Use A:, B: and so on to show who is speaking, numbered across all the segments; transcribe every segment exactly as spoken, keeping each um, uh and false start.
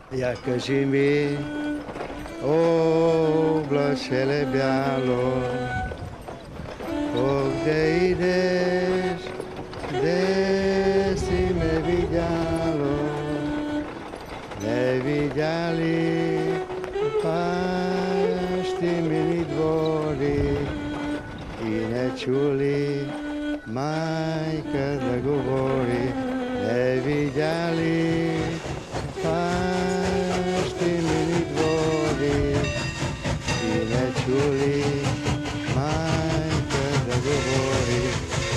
A: Я кажи ми, облачеле бяло, къде идеш, де си ме видяло, не видяли бащи мили двори и не чули майка да говори, не видяли бащи мили двори и не чули майка да говори.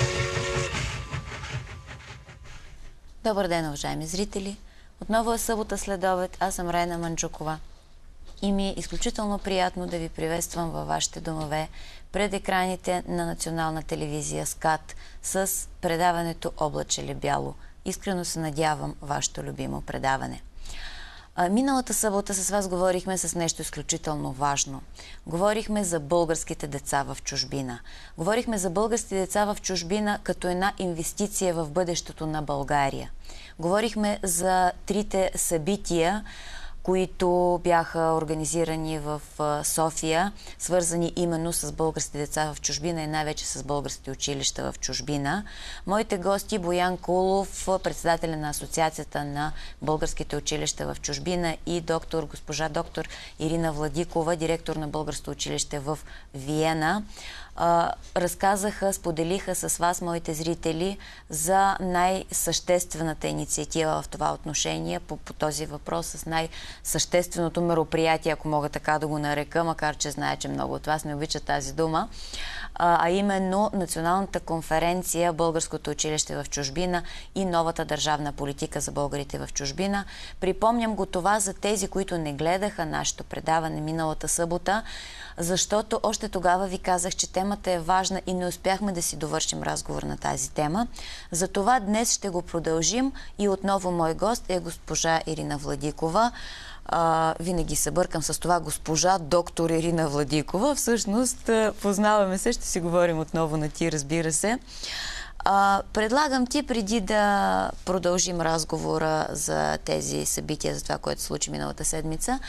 B: Добър ден, уважаеми зрители! Отново е събота след обед. Аз съм Райна Манджукова. И ми е изключително приятно да ви приветствам във вашите домове пред екраните на Национална телевизия СКАТ с предаването Облачеле бяло. Искрено се надявам вашето любимо предаване. Миналата събота с вас говорихме с нещо изключително важно. Говорихме за българските деца в чужбина. Говорихме за българските деца в чужбина като една инвестиция в бъдещето на България. Говорихме за трите събития, които бяха организирани в София, свързани именно с българските деца в чужбина и най-вече с българските училища в чужбина. Моите гости Боян Кулов, председателя на Асоциацията на българските училища в чужбина, и доктор, госпожа доктор Ирина Владикова, директор на българското училище в Виена, разказаха, споделиха с вас, моите зрители, за най-съществената инициатива в това отношение по, по този въпрос, с най-същественото мероприятие, ако мога така да го нарека, макар че знае, че много от вас не обичат тази дума, а именно Националната конференция Българското училище в чужбина и новата държавна политика за българите в чужбина. Припомням го това за тези, които не гледаха нашето предаване миналата събота, защото още тогава ви казах, че темата е важна и не успяхме да си довършим разговор на тази тема. Затова днес ще го продължим и отново мой гост е госпожа Ирина Владикова. А, винаги се бъркам с това госпожа доктор Ирина Владикова. Всъщност познаваме се, ще си говорим отново на ти, разбира се. А, предлагам ти, преди да продължим разговора за тези събития, за това, което се случи миналата седмица,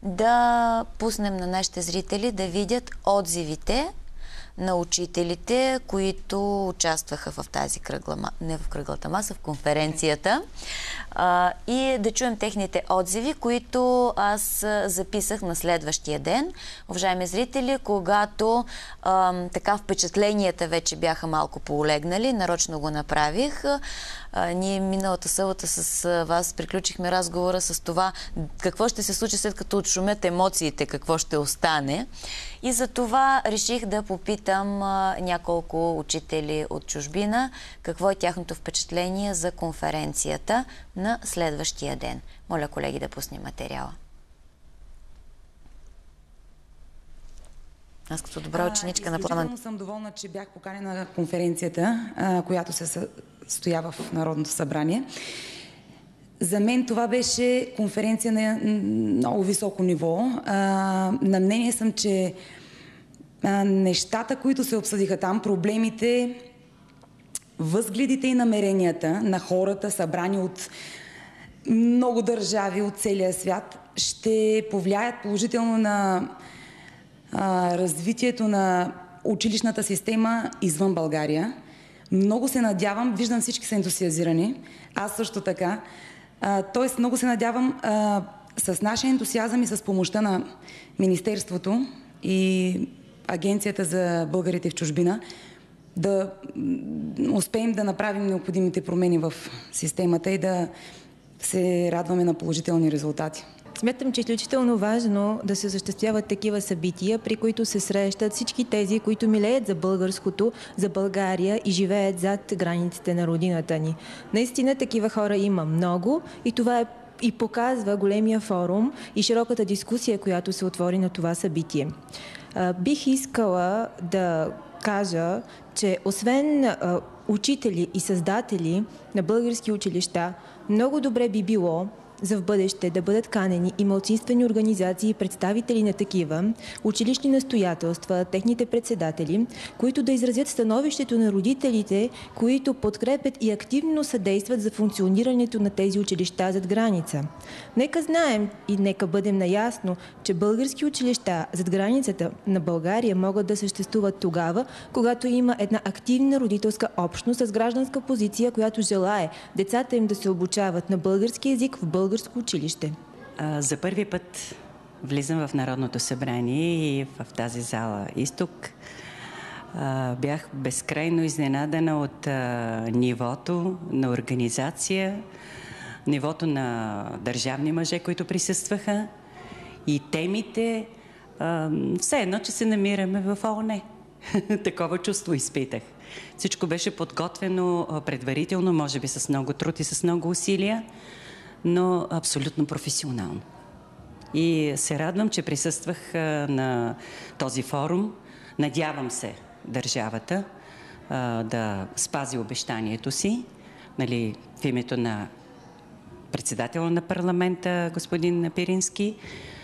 B: да пуснем на нашите зрители да видят отзивите на учителите, които участваха в тази кръгла, не в кръглата маса, в конференцията, а, и да чуем техните отзиви, които аз записах на следващия ден. Уважаеми зрители, когато а, така впечатленията вече бяха малко поолегнали, нарочно го направих. А, ние миналата събота с вас приключихме разговора с това какво ще се случи след като отшумят емоциите, какво ще остане. И за това реших да попитам а, няколко учители от чужбина какво е тяхното впечатление за конференцията на следващия ден. Моля, колеги, да пуснем материала. Аз като добра ученичка на Пламен.
C: Изключително съм доволна, че бях поканена на конференцията, а, която се състоя в Народното събрание. За мен това беше конференция на много високо ниво. А, на мнение съм, че а, нещата, които се обсъдиха там, проблемите, възгледите и намеренията на хората, събрани от много държави от целия свят, ще повлияят положително на а, развитието на училищната система извън България. Много се надявам, виждам всички са ентусиазирани, аз също така. Тоест, много се надявам а, с нашия ентусиазъм и с помощта на Министерството и Агенцията за българите в чужбина да успеем да направим необходимите промени в системата и да се радваме на положителни резултати.
D: Смятам, че е изключително важно да се осъществяват такива събития, при които се срещат всички тези, които милеят за българското, за България и живеят зад границите на родината ни. Наистина такива хора има много и това е и показва големия форум и широката дискусия, която се отвори на това събитие. Бих искала да кажа, че освен учители и създатели на български училища, много добре би било за в бъдеще да бъдат канени и малцинствени организации и представители на такива, училищни настоятелства, техните председатели, които да изразят становището на родителите, които подкрепят и активно съдействат за функционирането на тези училища зад граница. Нека знаем и нека бъдем наясно, че български училища зад границата на България могат да съществуват тогава, когато има една активна родителска общност с гражданска позиция, която желае децата им да се обучават на български език в българско училище.
E: За първи път влизам в Народното събрание и в тази зала Изток. Бях безкрайно изненадана от нивото на организация, нивото на държавни мъже, които присъстваха, и темите, все едно, че се намираме в ООН. Такова чувство изпитах. Всичко беше подготвено предварително, може би с много труд и с много усилия, но абсолютно професионално. И се радвам, че присъствах на този форум. Надявам се държавата да спази обещанието си, нали, в името на председателя на парламента господин Пирински.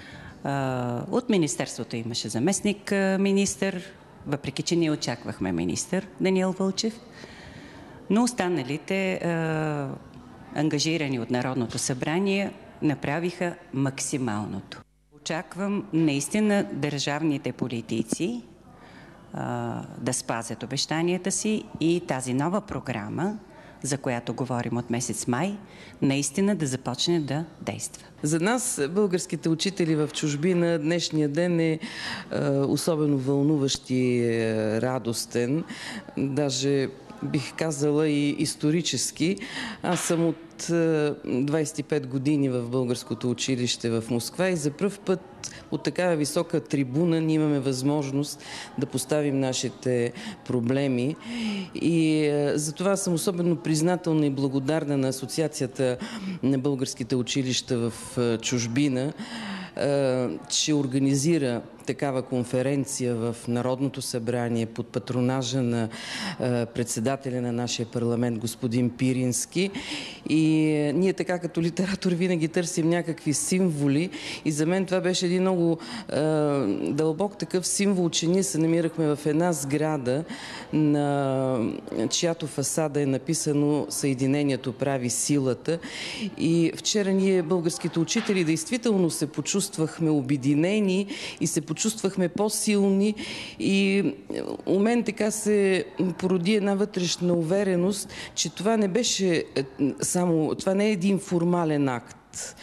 E: От министерството имаше заместник министър, въпреки че ние очаквахме министър Даниел Вълчев, но останалите ангажирани от Народното събрание направиха максималното. Очаквам наистина държавните политици а, да спазят обещанията си и тази нова програма, за която говорим от месец май, наистина да започне да действа.
F: За нас, българските учители в чужбина, днешния ден е, е особено вълнуващ и е, радостен. Даже бих казала и исторически. Аз съм от двайсет и пет години в българското училище в Москва и за пръв път от такава висока трибуна ние имаме възможност да поставим нашите проблеми. И за това съм особено признателна и благодарна на Асоциацията на българските училища в чужбина, че организира такава конференция в Народното събрание под патронажа на председателя на нашия парламент господин Пирински. И ние така като литератор винаги търсим някакви символи и за мен това беше един много дълбок такъв символ, че ние се намирахме в една сграда, на чиято фасада е написано "Съединението прави силата". И вчера ние, българските учители, действително се почувствахме обединени и се почувствахме по-силни и у мен така се породи една вътрешна увереност, че това не беше само, това не е един формален акт.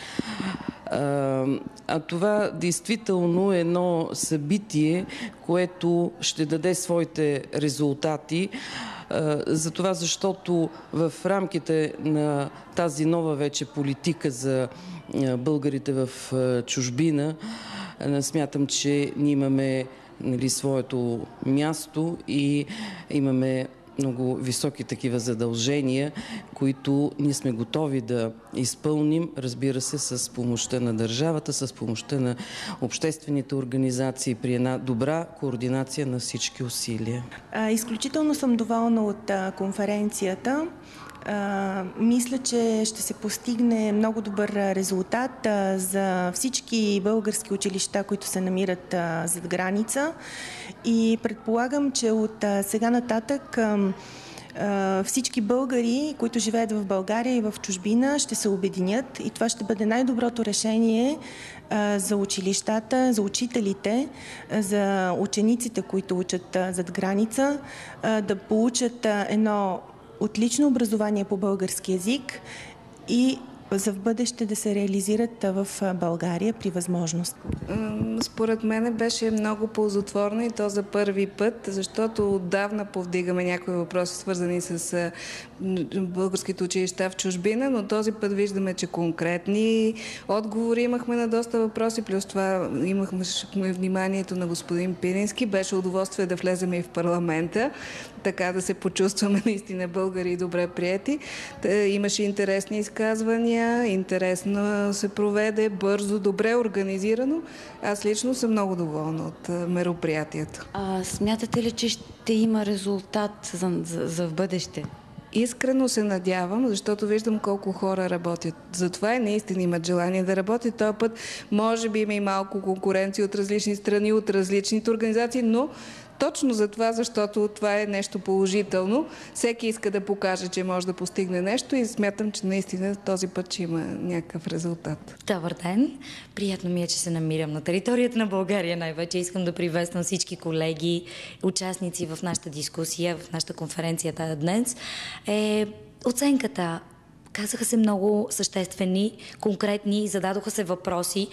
F: А, а това действително е едно събитие, което ще даде своите резултати. За това, защото в рамките на тази нова вече политика за българите в чужбина, смятам, че ние имаме, нали, своето място и имаме много високи такива задължения, които ние сме готови да изпълним, разбира се, с помощта на държавата, с помощта на обществените организации, при една добра координация на всички усилия.
G: Изключително съм доволна от конференцията. Uh, мисля, че ще се постигне много добър резултат uh, за всички български училища, които се намират uh, зад граница, и предполагам, че от uh, сега нататък uh, uh, всички българи, които живеят в България и в чужбина, ще се обединят и това ще бъде най-доброто решение uh, за училищата, за учителите, uh, за учениците, които учат uh, зад граница, uh, да получат uh, едно отлично образование по български език и за в бъдеще да се реализират в България при възможност.
H: Според мен беше много ползотворно и то за първи път, защото отдавна повдигаме някои въпроси, свързани с българските училища в чужбина, но този път виждаме, че конкретни отговори имахме на доста въпроси, плюс това имахме вниманието на господин Пирински. Беше удоволствие да влезем и в парламента, така да се почувстваме наистина българи и добре приети. Имаше интересни изказвания, интересно се проведе, бързо, добре организирано. Аз лично съм много доволна от мероприятието.
B: А, смятате ли, че ще има резултат за, за, за в бъдеще?
H: Искрено се надявам, защото виждам колко хора работят. Затова и наистина имат желание да работят. Този път може би има и малко конкуренция от различни страни, от различните организации, но точно за това, защото това е нещо положително. Всеки иска да покаже, че може да постигне нещо и смятам, че наистина този път ще има някакъв резултат.
C: Добър ден! Приятно ми е, че се намирам на територията на България. Най-вече искам да приветствам всички колеги, участници в нашата дискусия, в нашата конференция тази днес. Е, оценката. Казаха се много съществени, конкретни, зададоха се въпроси.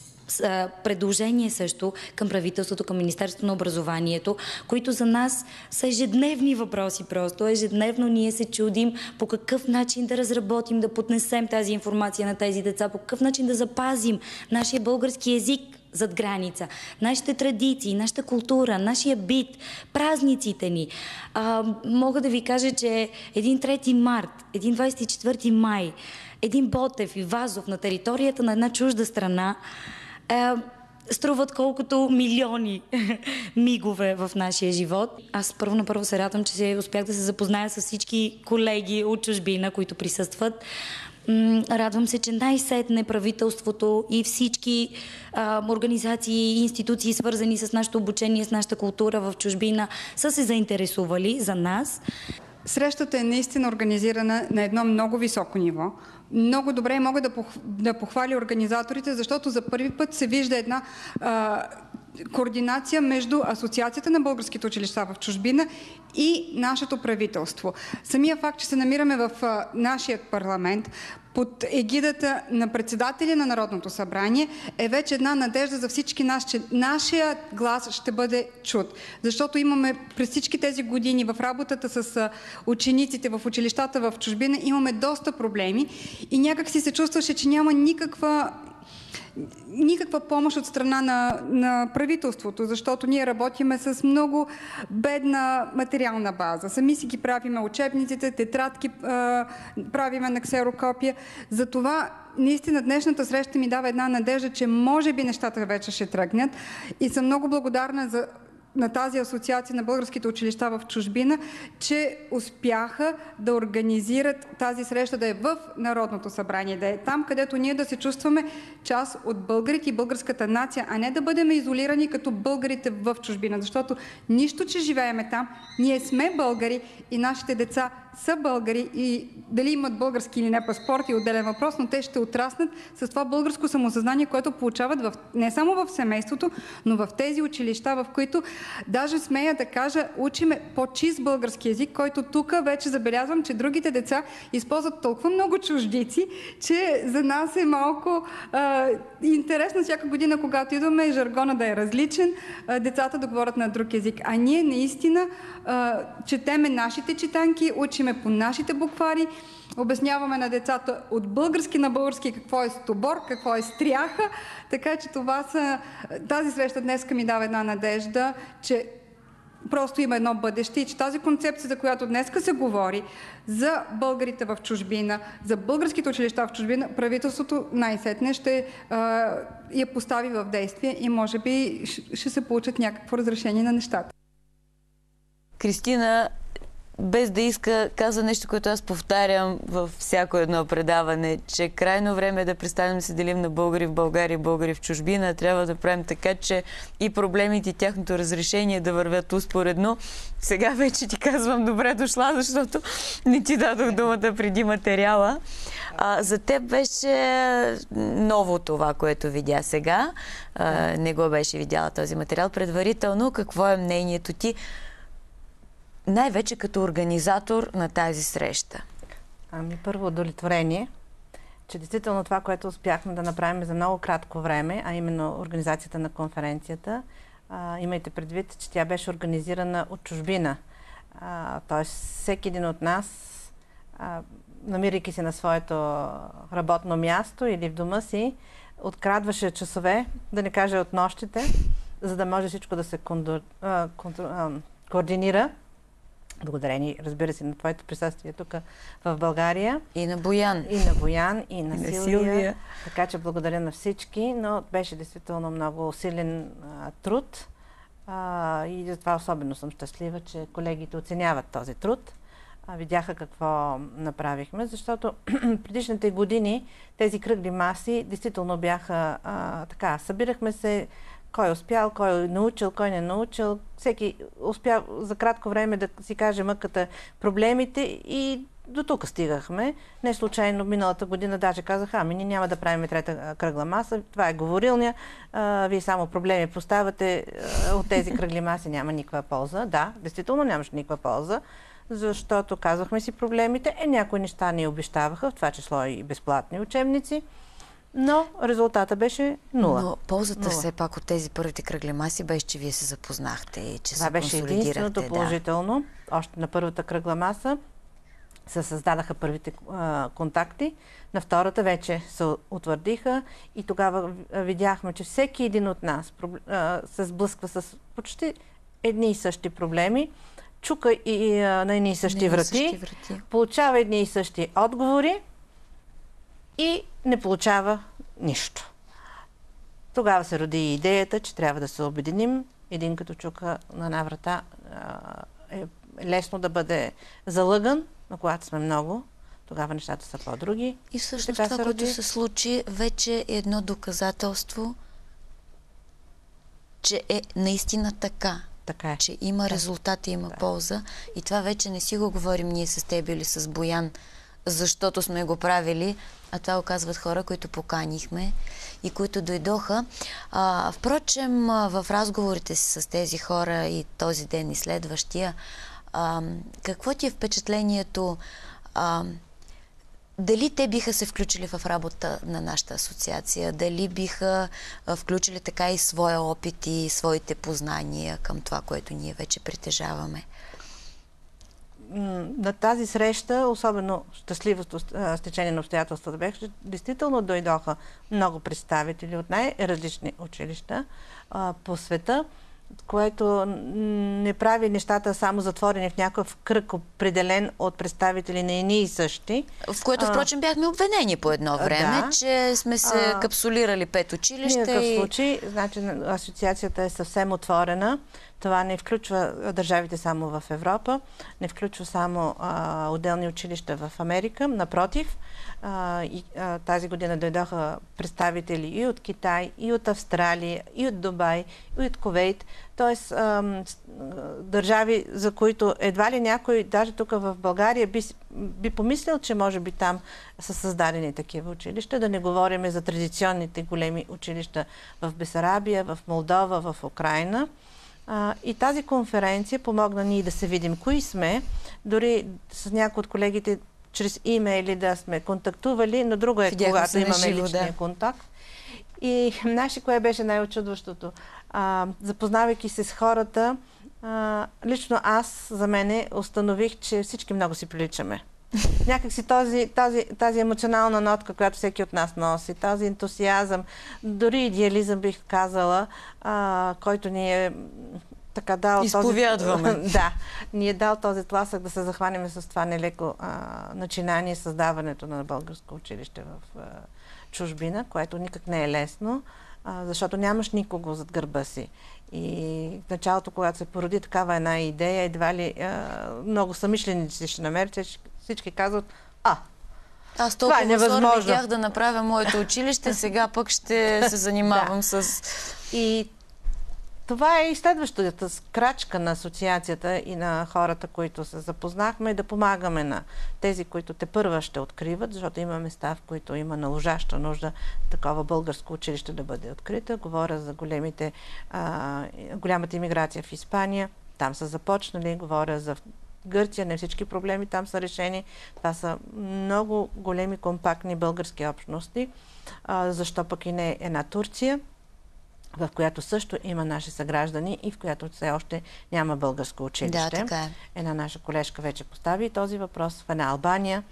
C: Предложение също към правителството, към Министерството на образованието, които за нас са ежедневни въпроси просто. Ежедневно ние се чудим по какъв начин да разработим, да поднесем тази информация на тези деца, по какъв начин да запазим нашия български език зад граница, нашите традиции, нашата култура, нашия бит, празниците ни. А, мога да ви кажа, че един трети март, един двадесет и четвърти май, един Ботев и Вазов на територията на една чужда страна Е, струват колкото милиони мигове в нашия живот. Аз първо на първо се радвам, че се успях да се запозная с всички колеги от чужбина, които присъстват. М- радвам се, че най-сетне правителството и всички а, организации и институции, свързани с нашето обучение, с нашата култура в чужбина, са се заинтересували за нас.
I: Срещата е наистина организирана на едно много високо ниво. Много добре мога да, пох... да похваля организаторите, защото за първи път се вижда една а, координация между Асоциацията на българските училища в чужбина и нашето правителство. Самия факт, че се намираме в а, нашия парламент под егидата на председателя на Народното събрание, е вече една надежда за всички нас, че нашия глас ще бъде чут. Защото имаме през всички тези години в работата с учениците в училищата в чужбина, имаме доста проблеми и някак си се чувстваше, че няма никаква никаква помощ от страна на, на правителството, защото ние работиме с много бедна материална база. Сами си ги правиме учебниците, тетрадки а, правиме на ксерокопия. Затова наистина днешната среща ми дава една надежда, че може би нещата вече ще тръгнат и съм много благодарна за на тази асоциация на българските училища в чужбина, че успяха да организират тази среща да е в Народното събрание, да е там, където ние да се чувстваме част от българите и българската нация, а не да бъдем изолирани като българите в чужбина, защото нищо, че живееме там, ние сме българи и нашите деца са българи и дали имат български или не паспорт е отделен въпрос, но те ще отраснат с това българско самосъзнание, което получават в, не само в семейството, но в тези училища, в които даже смея да кажа, учиме по-чист български език, който тук вече забелязвам, че другите деца използват толкова много чуждици, че за нас е малко а, интересно всяка година, когато идваме, жаргона да е различен, а, децата да говорят на друг език. А ние наистина а, четеме нашите читанки, учиме по нашите буквари, обясняваме на децата от български на български какво е стобор, какво е стряха, така че това са... Тази среща днеска ми дава една надежда, че просто има едно бъдеще и че тази концепция, за която днеска се говори, за българите в чужбина, за българските училища в чужбина, правителството най-сетне ще а, я постави в действие и може би ще се получат някакво разрешение на нещата.
B: Кристина, без да иска, каза нещо, което аз повтарям във всяко едно предаване, че крайно време е да престанем да се делим на българи в България и българи в чужбина. Трябва да правим така, че и проблемите, и тяхното разрешение да вървят успоредно. Сега вече ти казвам добре дошла, защото не ти дадох думата преди материала. А, за теб беше ново това, което видя сега. А, не го беше видяла този материал предварително. Какво е мнението ти? Най-вече като организатор на тази среща.
J: Ами първо удовлетворение, че действително това, което успяхме да направим за много кратко време, а именно организацията на конференцията, а, имайте предвид, че тя беше организирана от чужбина. Т.е. всеки един от нас, а, намирайки се на своето работно място или в дома си, открадваше часове, да не кажа от нощите, за да може всичко да се конду... а, конду... а, координира. Благодарение, разбира се, на твоето присъствие тук в България.
B: И на Боян.
J: И на Боян, и на, и на Силвия. Силвия. Така че благодаря на всички, но беше действително много усилен а, труд. А, и затова особено съм щастлива, че колегите оценяват този труд. а, видяха какво направихме, защото предишните години тези кръгли маси действително бяха а, така, събирахме се, кой успял, кой е научил, кой не е научил, всеки успя за кратко време да си каже мъката проблемите и до тук стигахме. Не случайно миналата година даже казаха, ами ние няма да правим трета кръгла маса, това е говорилня, а, вие само проблеми поставяте, а, от тези кръгли маси няма никаква полза. Да, действително нямаше никаква полза, защото казвахме си проблемите, е някои неща ни обещаваха, в това число и безплатни учебници, но резултата беше нула.
B: Но ползата
J: нула.
B: все пак от тези първите кръгли маси беше, че вие се запознахте и че
J: това
B: се
J: беше единственото положително. Да. Още на първата кръгла маса се създадаха първите а, контакти, на втората вече се утвърдиха и тогава видяхме, че всеки един от нас а, се сблъсква с почти едни и същи проблеми, чука и а, на едни и същи, врати, същи врати, получава едни и същи отговори и не получава нищо. Тогава се роди идеята, че трябва да се обединим. Един като чука на една врата е лесно да бъде залъган, но когато сме много, тогава нещата са по-други.
B: И всъщност това, се което се случи, вече е едно доказателство, че е наистина така.
J: Така е.
B: Че има да. резултати, има да. полза. И това вече не си го говорим ние с теб или с Боян, защото сме го правили, а това оказват хора, които поканихме и които дойдоха. А, впрочем, в разговорите си с тези хора и този ден и следващия, а, какво ти е впечатлението? А, дали те биха се включили в работа на нашата асоциация? Дали биха а, включили така и своя опит и своите познания към това, което ние вече притежаваме?
J: На тази среща, особено щастливото стечение на обстоятелствата бях, че действително дойдоха много представители от най-различни училища а, по света, което не прави нещата само затворени в някакъв кръг, определен от представители на едни и същи.
B: В което, впрочем, бяхме обвинени по едно време, да. че сме се а, капсулирали пет училища. В
J: никакъв
B: и...
J: случай, значи, асоциацията е съвсем отворена. Това не включва държавите само в Европа, не включва само а, отделни училища в Америка. Напротив, а, и, а, тази година дойдоха представители и от Китай, и от Австралия, и от Дубай, и от Кувейт. Тоест, а, държави, за които едва ли някой, даже тук в България, би, би помислил, че може би там са създадени такива училища. Да не говорим за традиционните големи училища в Бесарабия, в Молдова, в Украйна. А, и тази конференция помогна ние да се видим кои сме, дори с някои от колегите чрез имейли да сме контактували, но друго е, Видяхме когато имаме живо, личния да. контакт. И наши, кое беше най-очудващото? А, запознавайки се с хората, а, лично аз, за мене, установих, че всички много си приличаме. Някак си този, тази, тази емоционална нотка, която всеки от нас носи, този ентусиазъм, дори идеализъм бих казала, а, който ни е така дал
B: изповядваме.
J: Този, да, ни е дал този тласък да се захванем с това нелеко а, начинание, създаването на българско училище в а, чужбина, което никак не е лесно, а, защото нямаш никого зад гърба си. И в началото, когато се породи такава една идея, едва ли а, много самишленици ще намерите, всички казват, а,
B: аз толкова е скоро видях да направя моето училище, сега пък ще се занимавам да. с...
J: И това е и следващата крачка на асоциацията и на хората, които се запознахме, да помагаме на тези, които те първа ще откриват, защото има места, в които има наложаща нужда такова българско училище да бъде открита. Говоря за големите, а, голямата имиграция в Испания. Там са започнали. Говоря за Гърция. Не всички проблеми там са решени. Това са много големи, компактни български общности. А, защо пък и не една Турция, в която също има наши съграждани и в която все още няма българско училище.
B: Да, така е.
J: Една наша колежка вече постави този въпрос в една Албания.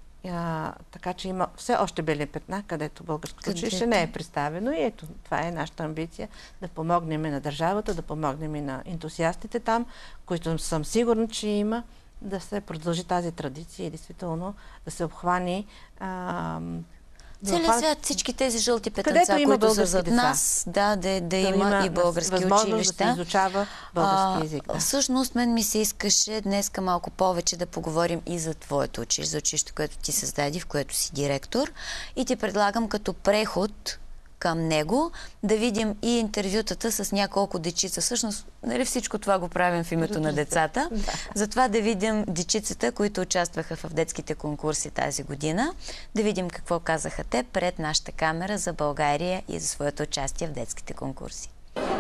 J: А, така че има все още бели петна, където българското училище не е представено. И ето, това е нашата амбиция да помогнем на държавата, да помогнем и на ентусиастите там, които съм сигурна, че има, да се продължи тази традиция и действително да се обхвани а,
B: Целият свят, всички тези жълти
J: Където
B: петънца,
J: има
B: които са
J: български
B: зад
J: деца.
B: нас, да, да, да има,
J: има
B: и български
J: възможност
B: училища.
J: да се изучава български език. Да.
B: Всъщност, мен ми се искаше днеска малко повече да поговорим и за твоето училище, за училище, което ти създади, в което си директор. И ти предлагам като преход към него да видим и интервютата с няколко дечица. Всъщност, нали всичко това го правим в името на децата. Да. Затова да видим дечицата, които участваха в детските конкурси тази година, да видим какво казаха те пред нашата камера за България и за своето участие в детските конкурси.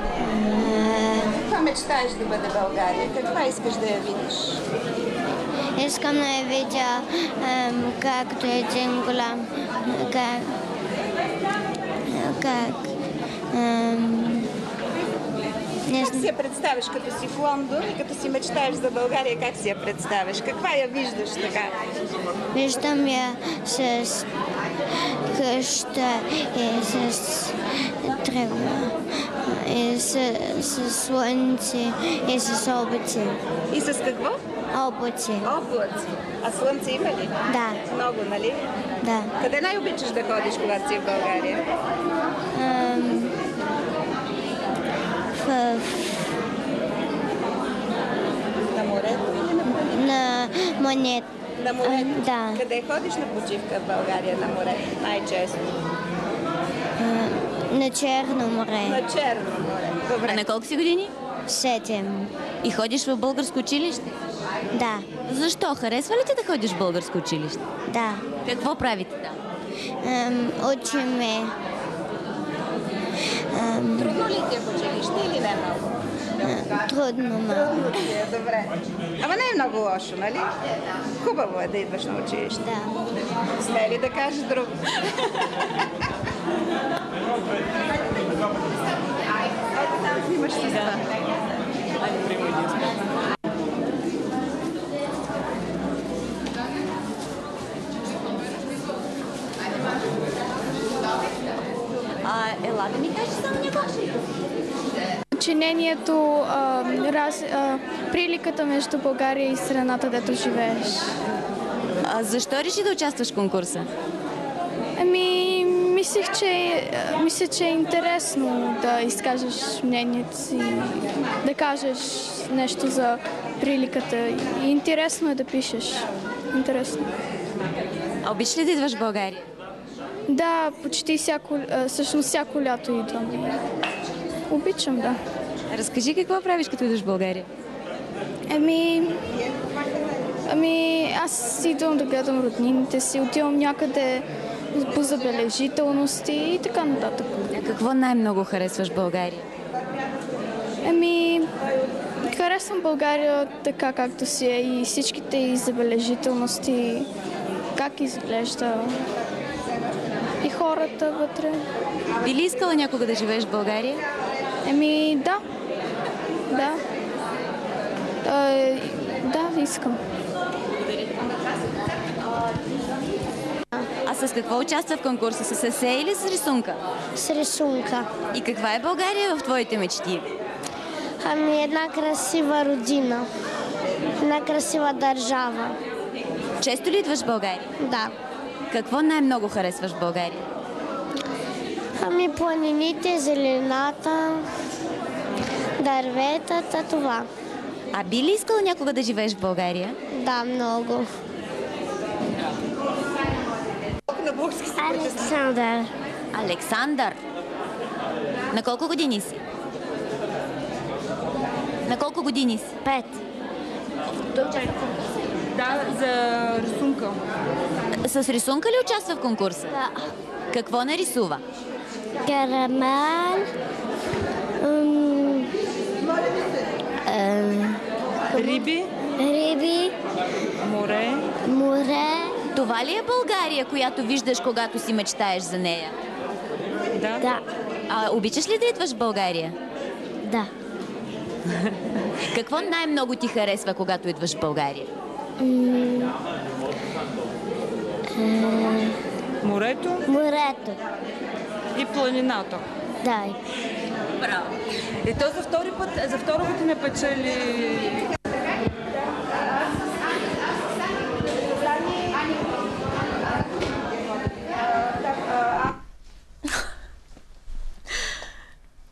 K: Каква мечтаеш да бъде България? Каква искаш да я видиш?
L: Искам да я видя ем, както един голям... Как... Как... Ем, не
K: Как си я представяш, като си в Лондон и като си мечтаеш за България, как си я представяш? Каква я виждаш така?
L: Виждам я с къща и с трева, и с, с слънце, и с облаци.
K: И с какво?
L: Облаци.
K: Облаци. А слънце има ли?
L: Да.
K: Много, нали?
L: Да.
K: Къде най-обичаш да ходиш, когато си в България?
L: Ам, в...
K: На морето или на планета?
L: На монет.
K: На морето?
L: А, да.
K: Къде ходиш на почивка в България на море? Най-често?
L: А, на Черно море.
K: На Черно море. Добре.
B: А на колко си години?
L: Седем.
B: И ходиш в българско училище?
L: Да.
B: Защо? Харесва ли ти да ходиш в българско училище?
L: Да.
B: Какво правите там?
L: Ам, учиме. Ам,
K: Трудно ли ти е в училище или не много?
L: а, трудно малко.
K: Трудно ти е, добре. Ама не е много лошо, нали? Хубаво е да идваш на училище.
L: Да.
K: Сте ли да кажеш друго? Ето там снимаш с това.
B: А, ела да ми кажеш само някакво.
M: Ученението, а, раз, а, приликата между България и страната, дето живееш.
B: А защо реши да участваш в конкурса?
M: Ами, мислех, че, а, мисля, че е интересно да изкажеш мнението си, да кажеш нещо за приликата. И интересно е да пишеш. Интересно.
B: А обичаш ли да идваш в България?
M: Да, почти всяко, а, всъщност всяко лято идвам. Обичам, да.
B: Разкажи какво правиш, като идваш в България?
M: Ами, ами аз идвам да гледам роднините си, отивам някъде по забележителности и така нататък.
B: А какво най-много харесваш в България?
M: Ами, харесвам България така както си е и всичките и забележителности, как изглежда и хората вътре.
B: Би ли искала някога да живееш в България?
M: Еми, да. Да. А, да, искам.
B: А с какво участва в конкурса? С есе или с рисунка?
L: С рисунка.
B: И каква е България в твоите мечти?
L: Ами една красива родина. Една красива държава.
B: Често ли идваш в България?
L: Да.
B: Какво най-много харесваш в България?
L: Ами планините, зелената, дърветата, това.
B: А би ли искала някога да живееш в България?
L: Да, много. Александър.
B: Александър. На колко години си? На колко години си?
L: Пет.
N: Да, за рисунка.
B: С рисунка ли участва в конкурса?
L: Да.
B: Какво нарисува?
L: Карамел. М- ем,
N: Риби,
L: Риби.
N: море.
L: Море.
B: Това ли е България, която виждаш, когато си мечтаеш за нея?
N: Да.
L: Да.
B: А обичаш ли да идваш в България?
L: Да.
B: Какво най-много ти харесва, когато идваш в България?
L: М- ем,
N: Морето
L: Морето.
N: и планината.
L: Да.
B: Браво.
N: И то за втори път, за втори път ме печели.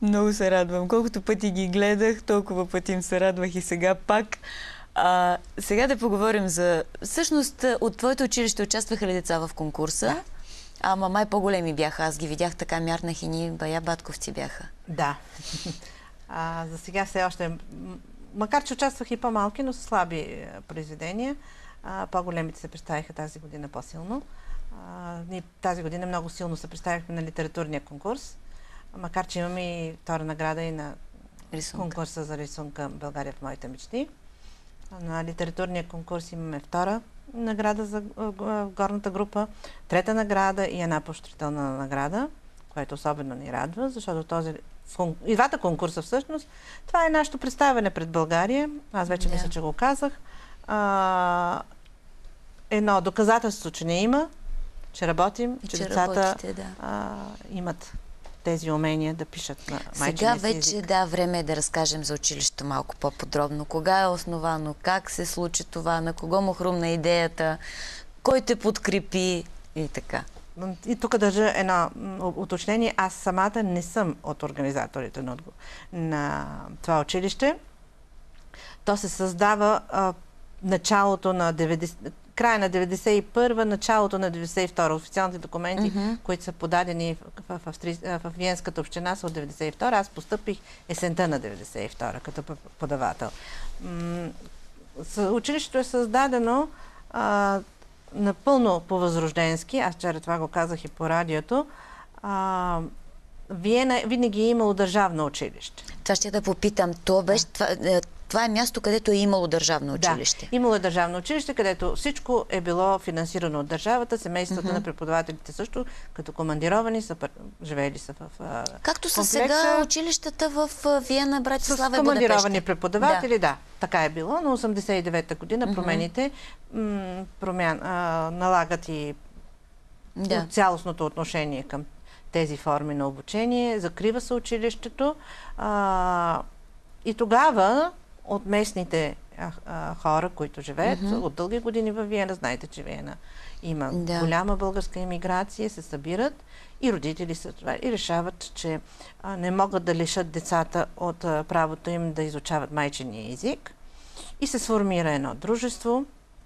O: Много се радвам. Колкото пъти ги гледах, толкова пъти им се радвах и сега пак. А, сега да поговорим за... Всъщност, от твоето училище участваха ли деца в конкурса? Да. Ама май по-големи бяха. Аз ги видях така, мярнах и ни бая батковци бяха.
J: Да. А, за сега все още... Макар че участвах и по-малки, но са слаби произведения. По-големите се представиха тази година по-силно. Ние тази година много силно се представихме на литературния конкурс. Макар че имаме и втора награда и на рисунка. Конкурса за рисунка България в моите мечти. На литературния конкурс имаме втора награда за горната група, трета награда и една поощрителна награда, което особено ни радва, защото този и двата конкурса всъщност, това е нашето представяне пред България. Аз вече да. мисля, че го казах. А, едно доказателство, че не има, че работим, че, че децата работите, да. а, имат тези умения да пишат на майчиния
B: Сега
J: си
B: вече,
J: език.
B: да, време е да разкажем за училището малко по-подробно. Кога е основано, как се случи това, на кого му хрумна идеята, кой те подкрепи и така.
J: И тук държа едно уточнение. Аз самата не съм от организаторите на, на това училище. То се създава а, началото на деветдесет, края на деветдесет и първа, началото на деветдесет и втора. Официалните документи, mm-hmm. които са подадени в, в, в, в Виенската община, са от деветдесет и втора. Аз постъпих есента на деветдесет и втора като подавател. Училището е създадено а, напълно по-възрожденски. Аз вчера това го казах и по радиото. А, Виена винаги е имало държавно училище.
B: Това ще да попитам. Това, беше, това, това е място, където е имало държавно училище.
J: Да, имало е държавно училище, където всичко е било финансирано от държавата. Семействата mm-hmm. на преподавателите също, като командировани, са живеели са в
B: Както са
J: комплекса.
B: сега училищата в Виена, Братислава и Будапеща.
J: С командировани преподаватели, да. да. Така е било. Но осемдесет и девета година mm-hmm. промените м- промян, а, налагат и да. цялостното отношение към тези форми на обучение, закрива се училището а, и тогава от местните а, а, хора, които живеят mm-hmm. от дълги години във Виена, знаете, че Виена има да. голяма българска емиграция, се събират и родители са това и решават, че а, не могат да лишат децата от а, правото им да изучават майчиния език и се сформира едно дружество,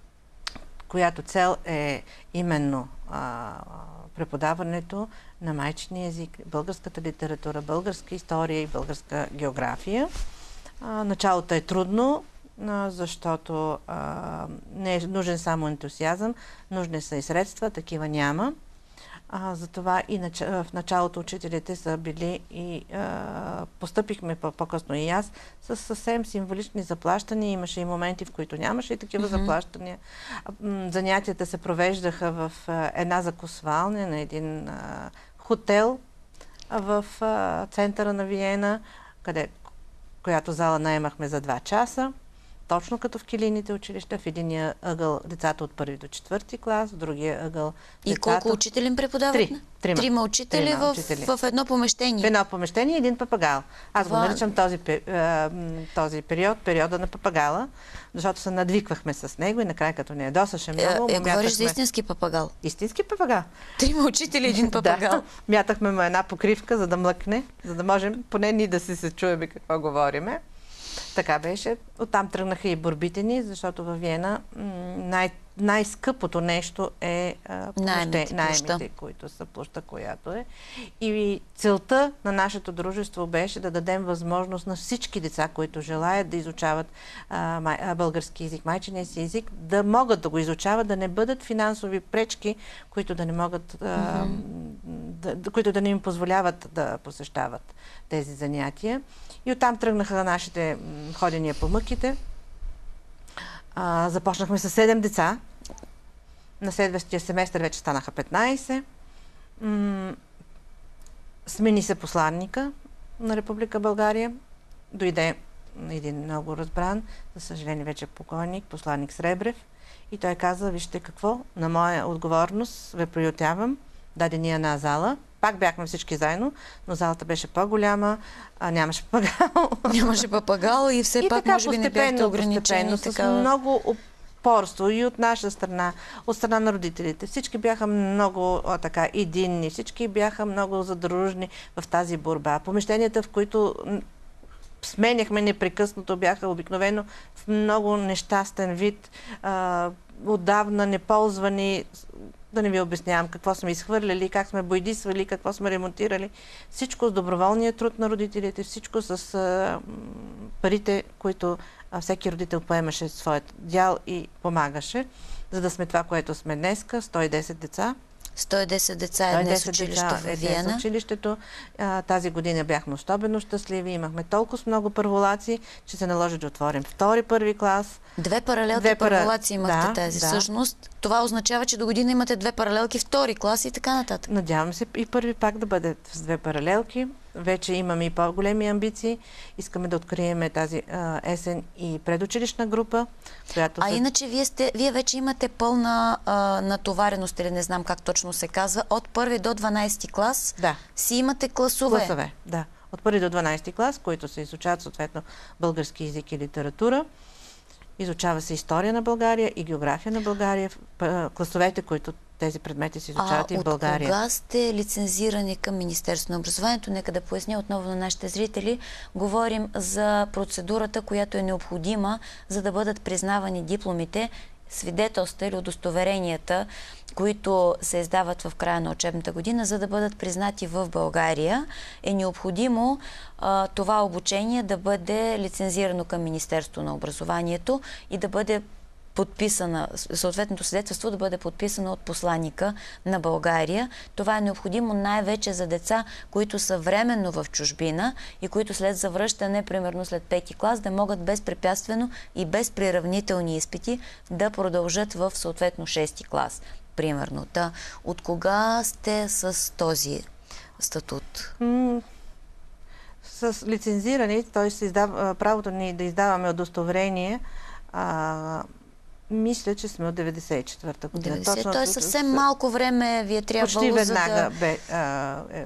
J: която цел е именно а, преподаването на майчиния език, българската литература, българска история и българска география. А, началото е трудно, а, защото а, не е нужен само ентусиазъм, нужни са и средства, такива няма. А, затова и нач... в началото учителите са били и а, постъпихме по-късно и аз с съвсем символични заплащания. Имаше и моменти, в които нямаше и такива mm-hmm. заплащания. Занятията се провеждаха в а, една закусвалня на един а, хотел а, в а, центъра на Виена, къде, която зала наемахме за два часа. Точно като в килийните училища, в единия ъгъл децата от първи до четвърти клас, в другия ъгъл
B: и
J: децата...
B: колко учители преподават?
J: Три. Трима.
B: Трима учители, Трима в, учители. В едно помещение?
J: В едно помещение и един папагал. Аз Това... го наричам този, този период, периода на папагала, защото се надвиквахме с него и накрая като не ядосаше много...
B: Е, е говориш за истински папагал?
J: Истински папагал.
B: Трима учители, един папагал.
J: Да. Мятахме му една покривка, за да млъкне, за да можем поне ни да си се чуеме какво говориме. Така беше. Оттам тръгнаха и борбите ни, защото във Виена най- най-скъпото нещо е
B: наемите,
J: наемите, които са площа, която е. И целта на нашето дружество беше да дадем възможност на всички деца, които желаят да изучават а, май, български език, майчиния си език, да могат да го изучават, да не бъдат финансови пречки, които да не могат, а, mm-hmm. да, които да не им позволяват да посещават тези занятия. И оттам тръгнаха нашите ходения по мъките. А, започнахме с седем деца. На следващия семестър вече станаха петнайсет. М- смени се посланника на Република България. Дойде един много разбран, за съжаление вече покойник, посланник Сребрев. И той каза, вижте какво, на моя отговорност ви приютявам, даде ни една зала. Пак бяхме всички заедно, но залата беше по-голяма, а нямаше папагал.
B: Нямаше папагал и все и пак
J: така,
B: може би не бяхте ограничени.
J: С много упорство и от наша страна, от страна на родителите. Всички бяха много а, така единни, всички бяха много задружни в тази борба. Помещенията, в които сменяхме непрекъснато, бяха обикновено в много нещастен вид, а, отдавна неползвани, да не ви обяснявам какво сме изхвърляли, как сме бойдисвали, какво сме ремонтирали. Всичко с доброволния труд на родителите, всичко с а, парите, които а, всеки родител поемаше своят дял и помагаше, за да сме това, което сме днеска, сто и десет деца.
B: сто и десет деца е днес училище в Виена.
J: Училището. Тази година бяхме особено щастливи. Имахме толкова много първолаци, че се наложи да отворим втори, първи клас.
B: Две паралелки две първолаци имахте да, тази. Да. Всъщност, това означава, че до година имате две паралелки, втори клас и така нататък.
J: Надявам се и първи пак да бъде с две паралелки. Вече имаме и по-големи амбиции. Искаме да открием тази а, есен и предучилищна група. Която
B: а
J: са...
B: иначе вие, сте, вие вече имате пълна а, натовареност, или не знам как точно се казва, от първи до дванадесети клас
J: да.
B: си имате класове.
J: Класове, да. От първи до дванадесети клас, които се изучават съответно български език и литература. Изучава се история на България и география на България. Класовете, които тези предмети се изучават а, и в България.
B: А от кога сте лицензирани към Министерството на образованието? Нека да поясня отново на нашите зрители. Говорим за процедурата, която е необходима, за да бъдат признавани дипломите, свидетелства или удостоверенията, които се издават в края на учебната година, за да бъдат признати в България, е необходимо а, това обучение да бъде лицензирано към Министерството на образованието и да бъде подписана, съответното свидетелство да бъде подписано от посланника на България. Това е необходимо най-вече за деца, които са временно в чужбина и които след завръщане, примерно след пети клас, да могат безпрепятствено и без приравнителни изпити да продължат в съответно шести клас. Примерно. Та, от кога сте с този статут?
J: М- с лицензирани, т.е. издав... правото ни да издаваме удостоверение, а, мисля, че сме от деветдесет и четвърта година.
B: деветдесет, т.е. съвсем малко време ви е трябвало,
J: почти веднага
B: за да...
J: бе, а, е,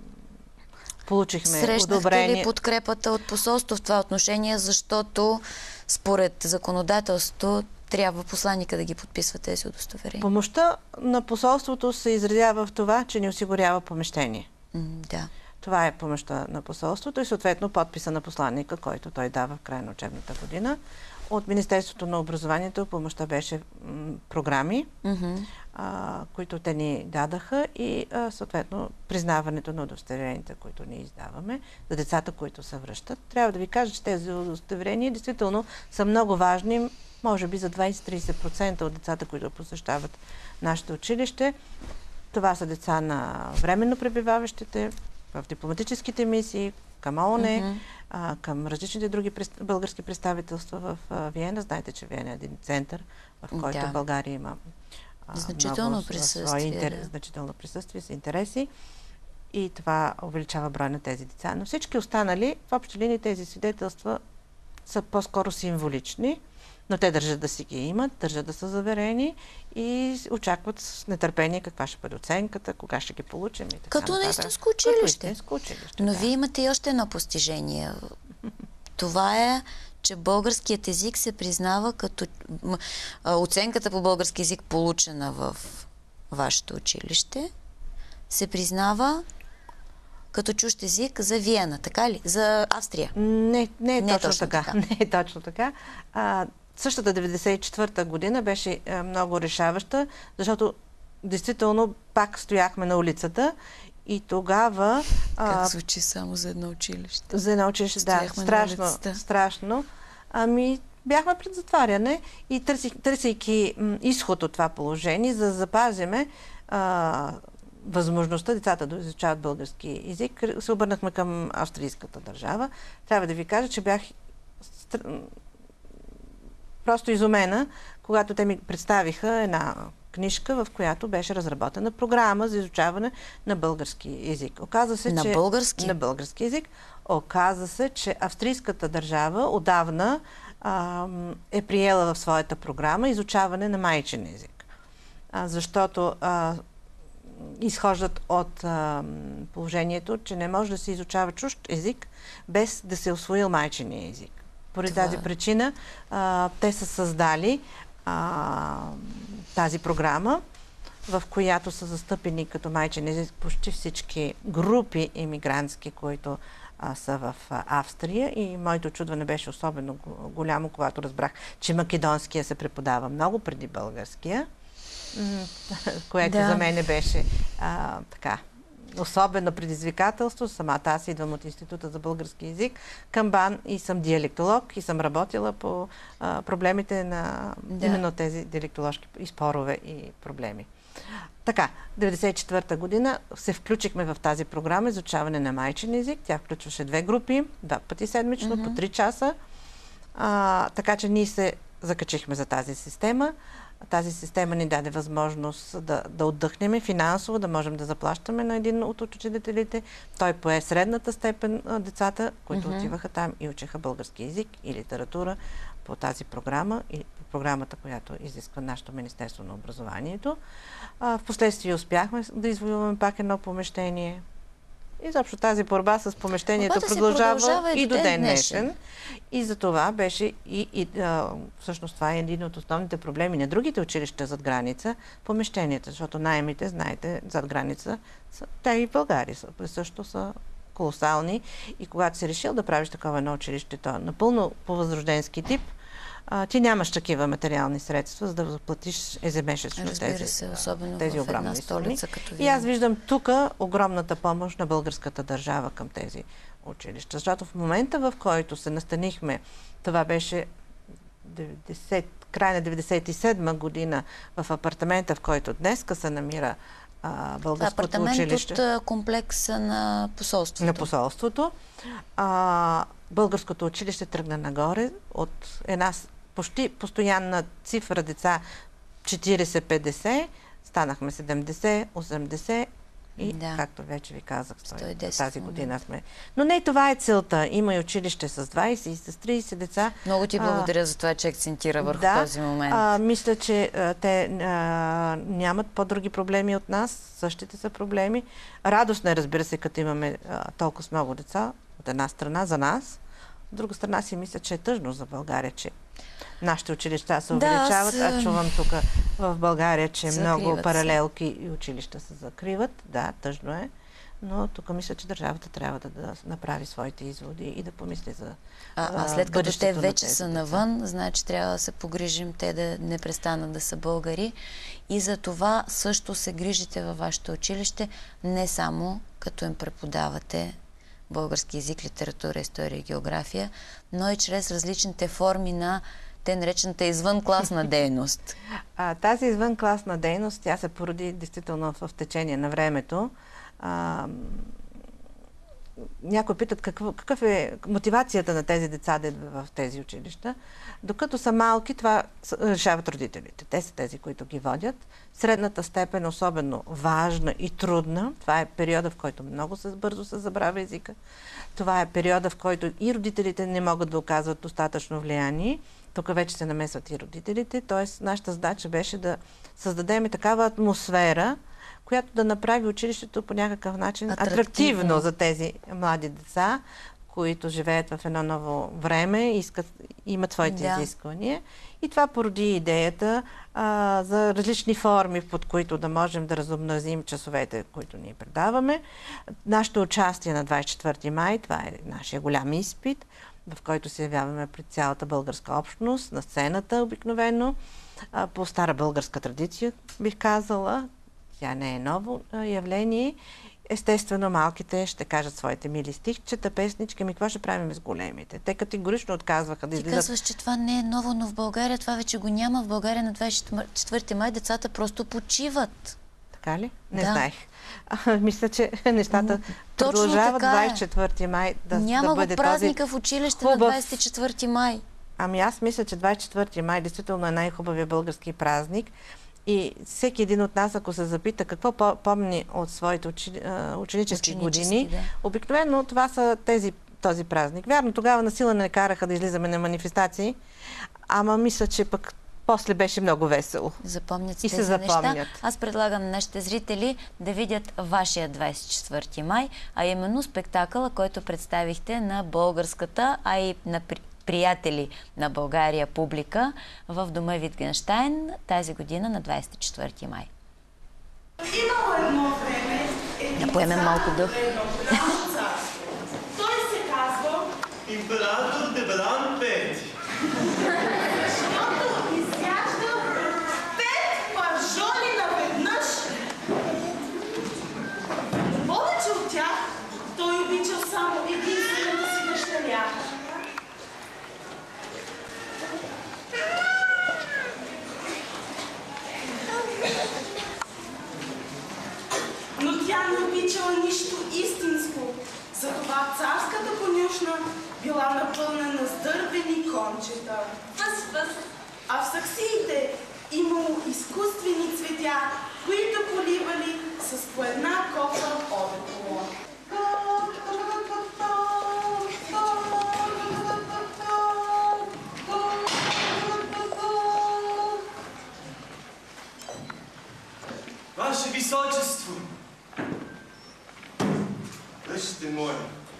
J: получихме
B: срещнахте
J: одобрение.
B: Срещнахте ли подкрепата от посолство в това отношение, защото според законодателството трябва посланника да ги подписва тези удостоверения?
J: Помощта на посолството се изразява в това, че ни осигурява помещение.
B: Mm, да.
J: Това е помощта на посолството и съответно подписа на посланника, който той дава в края на учебната година. От Министерството на образованието помощта беше м, програми, mm-hmm. а, които те ни дадаха и а, съответно признаването на удостоверенията, които ние издаваме за децата, които се връщат. Трябва да ви кажа, че тези удостоверения действително са много важни, може би за двадесет до тридесет процента от децата, които посещават нашето училище. Това са деца на временно пребиваващите в дипломатическите мисии, към ООН, mm-hmm. а, към различните други пред... български представителства в а, Виена. Знаете, че Виена е един център, в който да. България има а,
B: значително
J: много
B: присъствие.
J: Интер... Да. Значително присъствие с интереси и това увеличава брой на тези деца. Но всички останали, в общи линии тези свидетелства са по-скоро символични, но те държат да си ги имат, държат да са заверени и очакват с нетърпение каква ще бъде оценката, кога ще ги получим. И така
B: Като на истинско училище. училище. Но да. Вие имате и още едно постижение. Това е, че българският език се признава като оценката по български език, получена в вашето училище, се признава като чужд език за Виена, така ли? За Австрия?
J: Не, не е
B: не
J: точно, точно така. така. Не е точно така. А, същата деветдесет и четвърта година беше а, много решаваща, защото действително пак стояхме на улицата и тогава...
B: А, как звучи само за едно училище?
J: За едно училище, да. Страшно, страшно. Ами, бяхме пред затваряне и търси, търсейки м, изход от това положение, за да запазиме а, възможността децата да изучават български език, се обърнахме към австрийската държава. Трябва да ви кажа, че бях просто изумена, когато те ми представиха една книжка, в която беше разработена програма за изучаване на български език. Оказа се,
B: на
J: че...
B: български?
J: На български език. Оказа се, че австрийската държава отдавна а, е приела в своята програма изучаване на майчин език. А, защото а, изхождат от а, положението, че не може да се изучава чужд език без да се усвоил майчиния език. Поради тази причина а, те са създали а, тази програма, в която са застъпени като майчин език почти всички групи имигрантски, които а, са в а, Австрия. И моето чудване беше особено голямо, когато разбрах, че македонския се преподава много преди българския, което
B: да.
J: за мен беше а, така особено предизвикателство. Самата аз идвам от Института за български език към БАН и съм диалектолог и съм работила по а, проблемите на да. именно тези диалектоложки и спорове и проблеми. Така, деветдесет и четвърта година се включихме в тази програма изучаване на майчин език. Тя включваше две групи, два пъти седмично, mm-hmm. по три часа. А, така че ние се закачихме за тази система. Тази система ни даде възможност да, да отдъхнем финансово, да можем да заплащаме на един от учителите. Той пое средната степен а, децата, които mm-hmm. отиваха там и учиха български език и литература по тази програма и по програмата, която изисква нашето Министерство на образованието. А, впоследствие успяхме да извоюваме пак едно помещение. И заобщо тази борба с помещението
B: Борбата
J: продължава,
B: продължава
J: и до ден
B: днешен.
J: днешен. И за това беше и, и а, всъщност това е един от основните проблеми на другите училища зад граница, помещенията, защото наемите, знаете, зад граница, са, те и в България са, също са колосални. И когато си решил да правиш такова едно училище, то е напълно по възрожденски тип, а, ти нямаш такива материални средства, за да заплатиш ежемесечно тези,
B: се, особено
J: тези
B: в
J: огромни
B: една столица,
J: суми.
B: като
J: И аз виждам тук огромната помощ на българската държава към тези училища. Защото в момента, в който се настанихме, това беше деветдесет, край на деветдесет и седма година в апартамента, в който днеска се намира а, българското
B: апартамент
J: училище.
B: Апартамент от комплекса на посолството.
J: На посолството. А, българското училище тръгна нагоре от една почти постоянна цифра деца четирийсет-петдесет, станахме седемдесет, осемдесет и, да. както вече ви казах, сто и десет тази година сме. Но не, това е целта. Има и училище с двайсет и с трийсет деца.
B: Много ти благодаря а, за това, че акцентира върху
J: да,
B: този момент.
J: А, мисля, че а, те а, нямат по-други проблеми от нас. Същите са проблеми. Радостно е, разбира се, като имаме а, толкова много деца от една страна за нас. От друга страна си мисля, че е тъжно за България, че нашите училища се увеличават, да, с... а чувам тук в България, че закриват много паралелки се. И училища се закриват. Да, тъжно е. Но тук мисля, че държавата трябва да, да направи своите изводи и да помисли за
B: А, а след като те вече са навън, значи трябва да се погрижим те да не престанат да са българи. И за това също се грижите във вашето училище, не само като им преподавате български език, литература, история и география, но и чрез различните форми на те наречената извънкласна дейност.
J: А, тази извънкласна дейност, тя се породи действително в течение на времето. А, някои питат какво, какъв е мотивацията на тези деца в тези училища. Докато са малки, това решават родителите. Те са тези, които ги водят. Средната степен особено важна и трудна. Това е периода, в който много се бързо се забравя езика. Това е периода, в който и родителите не могат да оказват достатъчно влияние. Тук вече се намесват и родителите. Тоест, нашата задача беше да създадем такава атмосфера, която да направи училището по някакъв начин атрактивно, атрактивно за тези млади деца, които живеят в едно ново време, искат, имат своите да. изисквания. И това породи идеята а, за различни форми, под които да можем да разобразим часовете, които ние предаваме. Нашето участие на двайсет и четвърти май, това е нашия голям изпит, в който се явяваме пред цялата българска общност, на сцената обикновено, а, по стара българска традиция, бих казала. Тя не е ново явление. Естествено, малките ще кажат своите мили стихчета, песнички. Ми какво ще правим с големите? Те категорично отказваха да излизат.
B: Ти казваш, че това не е ново, но в България това вече го няма. В България на двайсет и четвърти май децата просто почиват.
J: Така ли? Не
B: да.
J: знаех. А, мисля, че нещата Точно продължават двайсет и четвърти май да,
B: няма
J: да бъде
B: го празника
J: този
B: в училище
J: хубав...
B: на двайсет и четвърти май.
J: Ами аз мисля, че двайсет и четвърти май действително е най-хубавия български празник. И всеки един от нас, ако се запита какво помни от своите учи, ученически години, да. обикновено това са тези, този празник. Вярно, тогава насила не караха да излизаме на манифестации, ама мисля, че пък после беше много весело.
B: Запомнят се
J: и
B: тези
J: се запомнят.
B: неща. Аз предлагам на нашите зрители да видят вашия двайсет и четвърти май, а именно спектакъла, който представихте на българската, а и на приятели на България публика в дома Витгенщайн тази година на двадесет и четвърти май.
P: Имало едно време един
B: да поемем малко дъх.
P: Той се казва
Q: Император Дебран Пети.
P: Защото изяжда пет пържоли наведнъж. Повече от тях той обичал само единствената си дъщеря. Но тя не обичала нищо истинско. Затова царската конюшна била напълнена с дървени кончета. Въз, въз. А в саксиите имало изкуствени цветя, които поливали с по една копа одеколо.
Q: Ваше Височество! Дъще моя!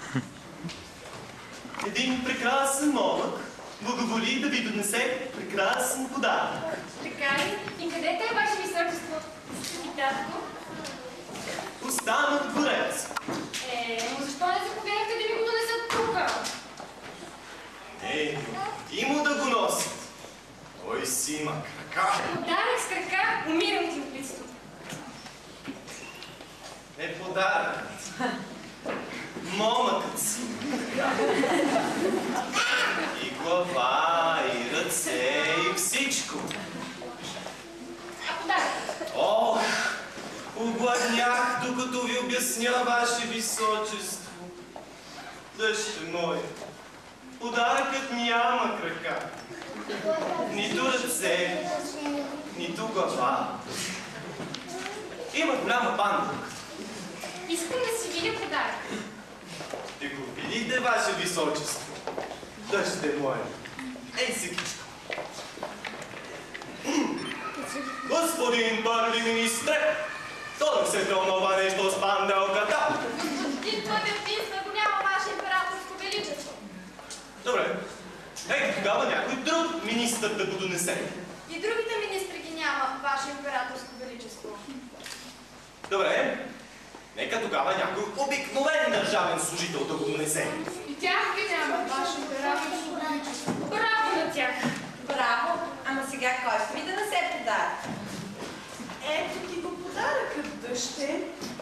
Q: Един прекрасен момък благоволи да ви донесе прекрасен подарък.
R: Така ли? И къде е, Ваше Височество? Татко?
Q: Остана в дворец.
R: Е, но защо не заповядахте да ми го донесат тук?
Q: Е, ти му да го носят. Той си има крака.
R: Подарък с крака, умирам ти от лицето.
Q: Е подаръкът. Момъкът си. И глава, и ръце, и всичко.
R: А подаръкът?
Q: Ох, обладнях, докато ви обясня, Ваше Височество. Дъще моя, подаръкът няма крака. Нито ръце, нито глава. Има голяма пандука.
R: Искам да си видя подарък.
Q: Ще го видите, Ваше Височество. Дъще моя. Ей, секичко. Господин първи министре, то не се вълнува нещо с панделката.
R: И твърде писна го няма, Ваше императорско величество.
Q: Добре. Нека тогава някой друг министър да го донесе.
R: И другите министри ги няма, Ваше императорско величество.
Q: Добре. Нека тогава някой обикновен държавен служител да го донесе.
R: И тях ги няма, Ваше императорско величество. Браво на тях!
S: Браво! Ама сега кой ще ми да не подарък?
P: Ето ти го подаръкът, дъще.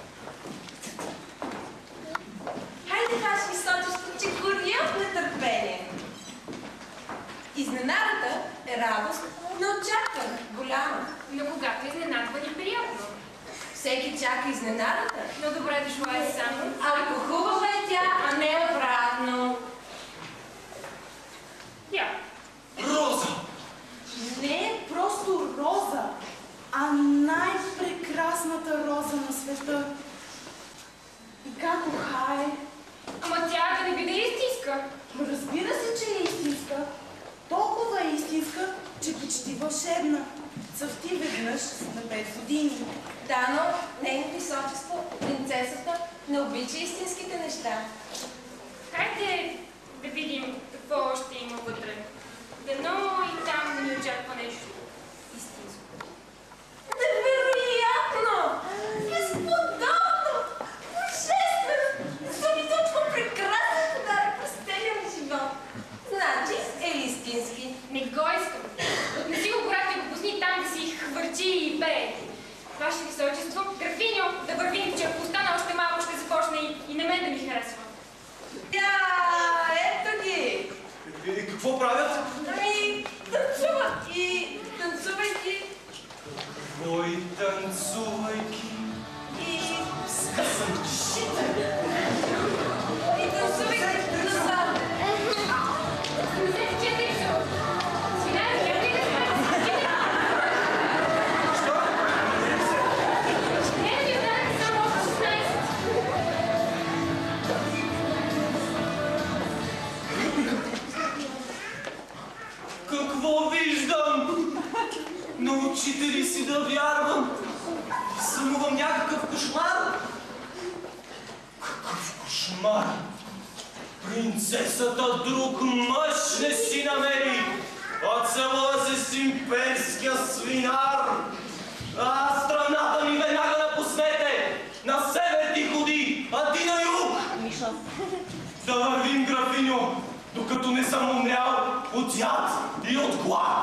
S: Хайде, Ваше Височество, че горя от нетърпение. Изненадата е радост, неочаквана, голяма.
R: Но когато изненадва ни приятно.
S: Всеки чака изненадата.
R: Но добре дошла е само.
S: Ако хубава е тя, а не обратно.
R: Я.
Q: Роза!
P: Не е просто роза, а най-прекрасната роза на света. И как ухае.
R: Ама тя да не биде истинска.
P: Разбира се, че е истинска. Толкова е истинска, че почти вълшебна. Цъфти веднъж на пет години.
S: Да, но нейното височество, принцесата, не обича истинските неща.
R: Хайде да видим какво още има вътре. Дано и там ни очаква нещо истинско.
S: Невероятно! Безподобно! Божествено! Това ми толкова прекрасен подарък през целия ми живот. Значи е истински.
R: Не го искам. Отнеси го гората и го пусни там да си хвърчи и пее. Ваше Височество, графиньо, да вървим, че ако остана още малко ще започне и, и на мен да ми харесва.
S: Я, ето ги!
Q: И какво правят?
S: Ами, танцуват и танцувайки.
Q: Какво и танцувайки?
S: И И танцувайки назад.
Q: Какво виждам? Научите ли си да вярвам? Сънувам някакъв кошмар? Какъв кошмар? Принцесата друг мъж не си намери. Отцелува се с имперския свинар. А страната ми веднага напуснете. На север ти ходи, а ти на юг. Да вървим, графиньо, докато не съм умрял от яд и от глад.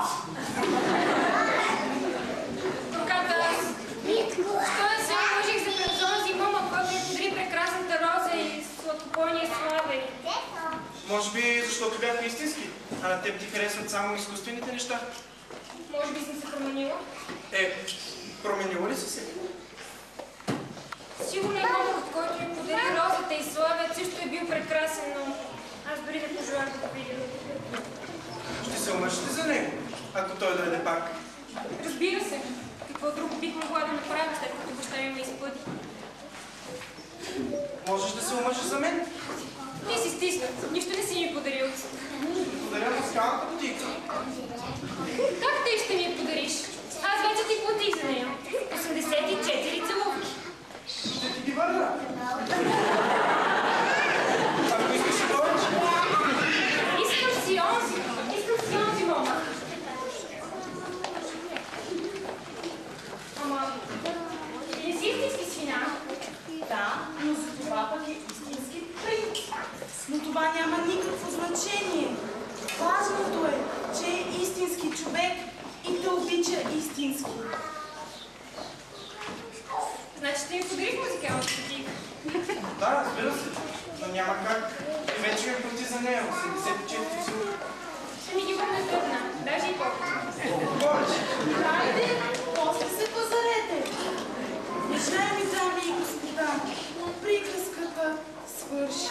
R: Токата аз. Що не се омъжих за пред този момък, който ми подари прекрасната роза и сладкопойния славей?
T: Може би, защото бяхме истински, а на теб ти харесват само изкуствените неща.
R: Може би съм се променила?
T: Е, променила ли си се?
R: Сигурно и момъкът, който ми подари розата и славят, също е бил прекрасен, но аз дори не пожелах да го видя.
T: Ще се омъжите за него, ако той дойде пак.
R: Разбира се. Какво друго бих могла да направя, след като баща ми ме изпъди?
T: Можеш да се омъжиш за мен?
R: Ти си стиснат. Нищо не си ми подарил.
T: Подаря на скалната бутика.
R: Как ти ще ми я подариш? Аз вече ти платих за нея. осемдесет и четири целувки.
T: Ще ти ги върна. Ако искаш и повече.
R: Искаш си онзи. Искам си онзи, мома. Ама, ти не си истински свина?
P: Да, но за това пък е истински принц. Но това няма никакво значение. Важното е, че е истински човек и те обича истински.
R: Значи ти ми подарих музикалната бутика.
T: Да, разбира се, но няма как. И вече ми плати за нея, осемдесет и четири целувки.
R: Ще ми ги върнеш до една, даже и повече.
T: Повече.
P: Хайде, после се пазарете. Уважаеми дами и господа, приказката свърши.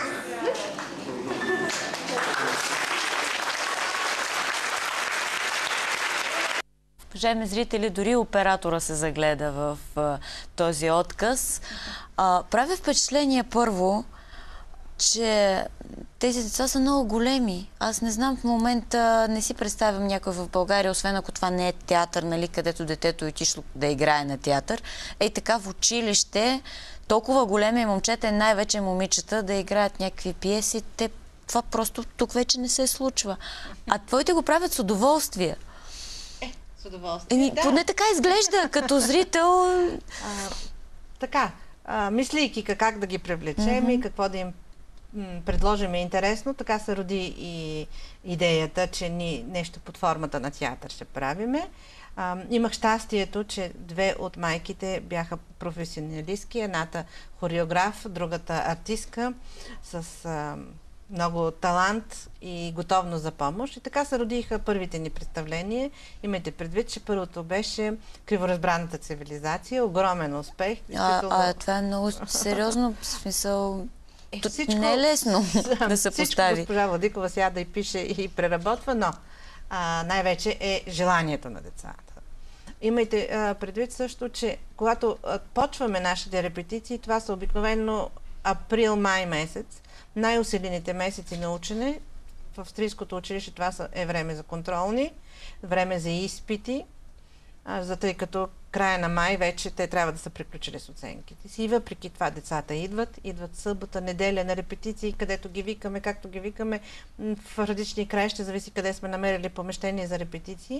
B: Уважаеми зрители, дори оператора се загледа в а, този отказ. А, прави впечатление първо, че тези деца са много големи. Аз не знам, в момента не си представям някой в България, освен ако това не е театър, нали, където детето е отишло да играе на театър. Ей така в училище толкова големи момчета, най-вече момичета, да играят някакви пиеси. Те, това просто тук вече не се случва. А твоите го правят с удоволствие.
J: С удоволствие.
B: Еми,
J: да.
B: Поне така изглежда, като зрител.
J: А, така, а, мислейки как да ги привлечем mm-hmm. и какво да им м, предложим е интересно, така се роди и идеята, че ни нещо под формата на театър ще правиме. А, имах щастието, че две от майките бяха професионалистки, едната хореограф, другата артистка с а, много талант и готовност за помощ. И така се родиха първите ни представления. Имайте предвид, че първото беше Криворазбраната цивилизация. Огромен успех.
B: А, а това е много сериозно, в смисъл...
J: Е,
B: Тут
J: всичко,
B: не е лесно да се
J: всичко
B: постави.
J: Госпожа Владикова сяда и пише и преработва, но а, най-вече е желанието на децата. Имайте а, предвид също, че когато а, почваме нашите репетиции, това са обикновено април-май месец, най-усилените месеци на учене. В австрийското училище това е време за контролни, време за изпити, за тъй като края на май вече те трябва да са приключили с оценките си. И въпреки това децата идват, идват събота, неделя на репетиции, където ги викаме, както ги викаме, в различни краища, ще зависи къде сме намерили помещение за репетиции.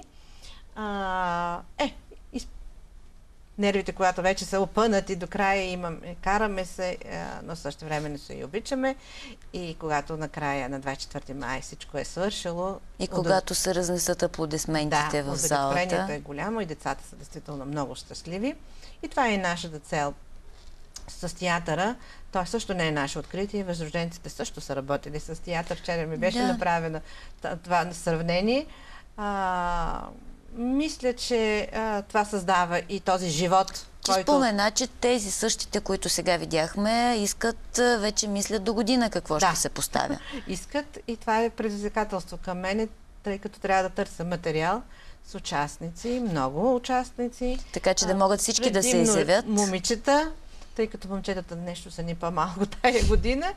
J: А, е, из... нервите, когато вече са опънати до края, имаме, караме се, но също време не се и обичаме. И когато накрая на двадесет и четвърти май всичко е свършило.
B: И когато се разнесат аплодисментите
J: да,
B: в залата.
J: удовлетворението е голямо и децата са действително много щастливи. И това е и нашата цел с театъра. Той също не е наше откритие. Възрожденците също са работили с театър. Вчера ми беше да. направено това сравнение. А, мисля, че а, това създава и този живот,
B: Ти
J: който...
B: спомена, че тези същите, които сега видяхме, искат, вече мислят до година какво да. ще се поставя.
J: Искат и това е предизвикателство към мене, тъй като трябва да търся материал с участници, много участници.
B: Така че да могат всички да се изявят.
J: Момичета, тъй като момчетата нещо са ни по-малко тая година.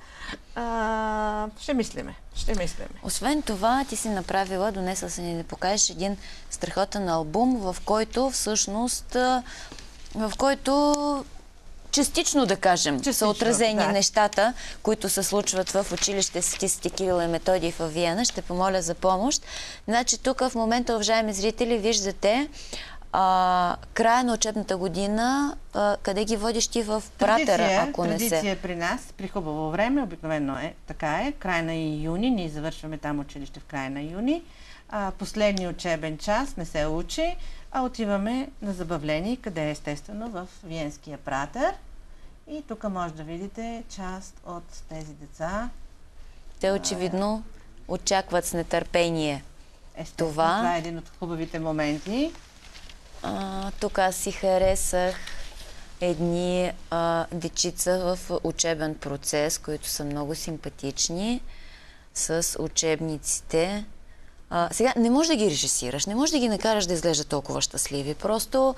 J: А, ще мислиме, ще мислиме.
B: Освен това, ти си направила, донесла се ни да покажеш един страхотен албум, в който всъщност, в който частично, да кажем, частично, са отразени
J: да.
B: нещата, които се случват в училище Свети Кирил и Методий в Виена. Ще помоля за помощ. Значи тук в момента, уважаеми зрители, виждате а, края на учебната година, а, къде ги водиш ти в Пратера, ако не се...
J: Традиция при нас, при хубаво време, обикновено е, така е, край на юни, ние завършваме там училище в края на юни. А, последния учебен час не се учи, а отиваме на забавление, къде е естествено в Виенския Пратер. И тук може да видите част от тези деца.
B: Те очевидно очакват с нетърпение
J: естествено,
B: това.
J: Това е един от хубавите моменти.
B: А, тук аз си харесах едни а, дечица в учебен процес, които са много симпатични, с учебниците. А, сега, не можеш да ги режисираш, не можеш да ги накараш да изглеждат толкова щастливи. Просто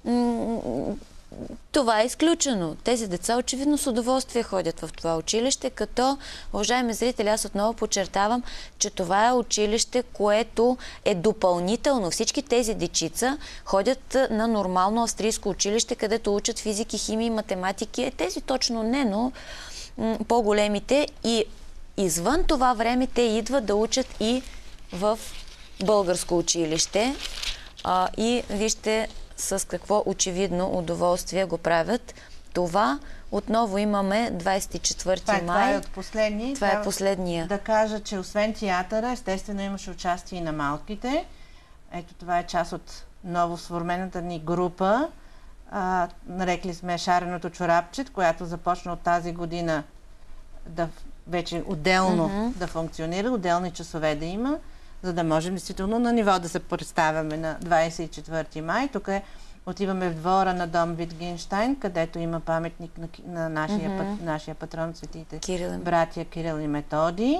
B: това е изключено. Тези деца очевидно с удоволствие ходят в това училище, като, уважаеми зрители, аз отново подчертавам, че това е училище, което е допълнително. Всички тези дечица ходят на нормално австрийско училище, където учат физики, химия и математики. Тези точно не, но по-големите. И извън това време те идват да учат и в българско училище. А, и вижте с какво очевидно удоволствие го правят. Това отново имаме двадесет и четвърти май.
J: Това е от последни.
B: Това е последния.
J: Да кажа, че освен театъра, естествено имаше участие и на малките. Ето това е част от ново сформената ни група. А, нарекли сме Шареното чорапче, която започна от тази година да вече отделно mm-hmm. да функционира, отделни часове да има, за да можем действително на ниво да се представяме на двадесет и четвърти май. Тук е, отиваме в двора на дом Витгенштайн, където има паметник на, на нашия, mm-hmm. пат, нашия патрон, светите Кирил. братия Кирил и Методий.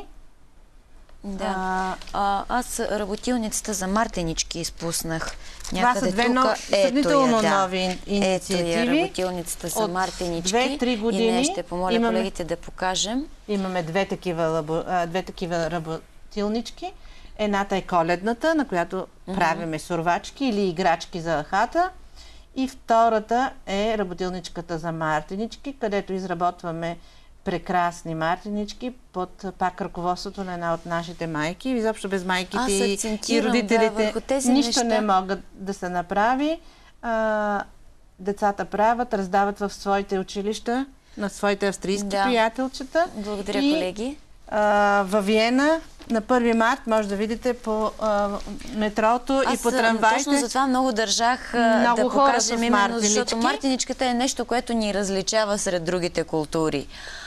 B: Да. А, а, аз работилницата за мартенички изпуснах.
J: Това са две нов... сравнително
B: я, да.
J: нови инициативи.
B: Ето я, работилницата за мартенички.
J: две-три години
B: и не ще помоля имаме, колегите да покажем.
J: Имаме две такива, лабо, две такива работилнички. Едната е коледната, на която mm-hmm. правиме сурвачки или играчки за хата. И втората е работилничката за мартенички, където изработваме прекрасни мартенички под пак ръководството на една от нашите майки. Изобщо без майките и, и родителите да, нищо неща. Не могат да се направи. А, децата правят, раздават в своите училища на своите австрийски да. приятелчета.
B: Благодаря,
J: и,
B: колеги.
J: А, във Виена на първи март може да видите по а, метрото
B: Аз,
J: и по трамваите.
B: Точно за това много държах много да покажем именно, защото мартеничката е нещо, което ни различава сред другите култури.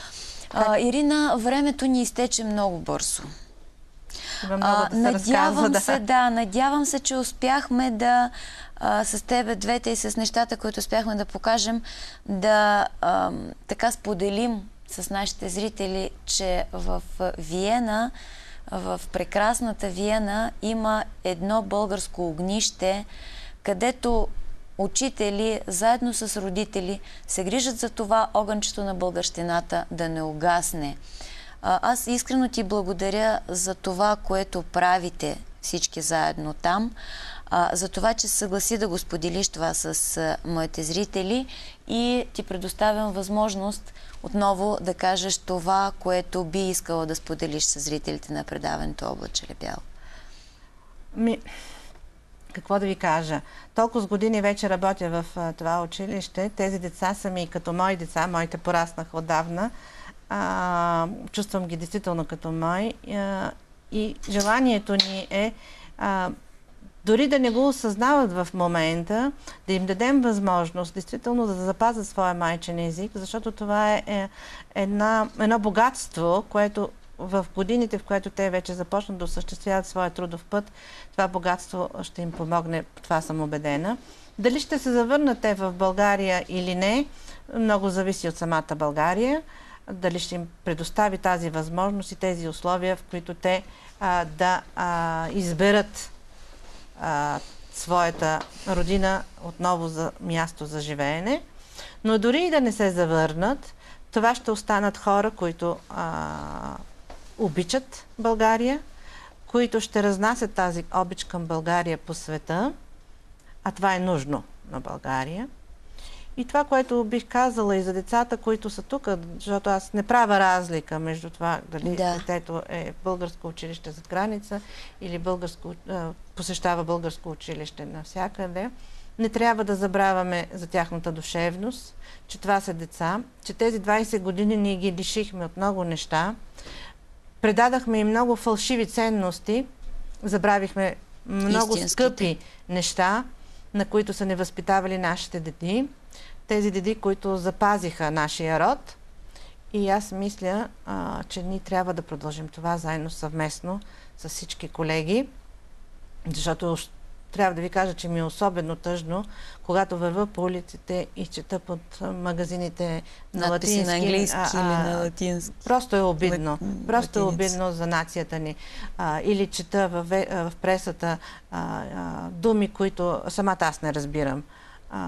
B: А, Ирина, времето ни изтече много бързо.
J: Много да се
B: надявам
J: разказва,
B: се,
J: да.
B: да, надявам се, че успяхме да а, с тебе двете и с нещата, които успяхме да покажем, да а, така споделим с нашите зрители, че в Виена, в прекрасната Виена има едно българско огнище, където учители, заедно с родители, се грижат за това огънчето на българщината да не угасне. Аз искрено ти благодаря за това, което правите всички заедно там, за това, че се съгласи да го споделиш това с моите зрители и ти предоставям възможност отново да кажеш това, което би искала да споделиш с зрителите на предаването Облаче ли бяло.
J: Ми... Какво да ви кажа? Толкова с години вече работя в а, това училище. Тези деца са ми като мои деца. Моите пораснаха отдавна. А, чувствам ги действително като мои. А, и желанието ни е а, дори да не го осъзнават в момента, да им дадем възможност действително да запазят своя майчин език, защото това е, е една, едно богатство, което в годините, в което те вече започнат да осъществяват своя трудов път, това богатство ще им помогне, това съм убедена. Дали ще се завърнат те в България или не, много зависи от самата България. Дали ще им предостави тази възможност и тези условия, в които те а, да а, изберат а, своята родина отново за място за живеене. Но дори и да не се завърнат, това ще останат хора, които а, обичат България, които ще разнасят тази обич към България по света, а това е нужно на България. И това, което бих казала и за децата, които са тук, защото аз не правя разлика между това дали да. детето е българско училище зад граница или българско, посещава българско училище навсякъде. Не трябва да забравяме за тяхната душевност, че това са деца, че тези двайсет години ние ги лишихме от много неща, предадахме им много фалшиви ценности, забравихме много скъпи неща, на които са не възпитавали нашите деди. Тези деди, които запазиха нашия род. И аз мисля, а, че ние трябва да продължим това заедно съвместно с всички колеги, защото трябва да ви кажа, че ми е особено тъжно, когато вървя по улиците и чета под магазините на
O: надписи
J: латински.
O: на английски
J: а,
O: а, или на латински.
J: Просто е обидно.
O: Лат...
J: Просто
O: латинец.
J: е обидно за нацията ни. А, или чета в, в пресата а, а, думи, които самата аз не разбирам. А,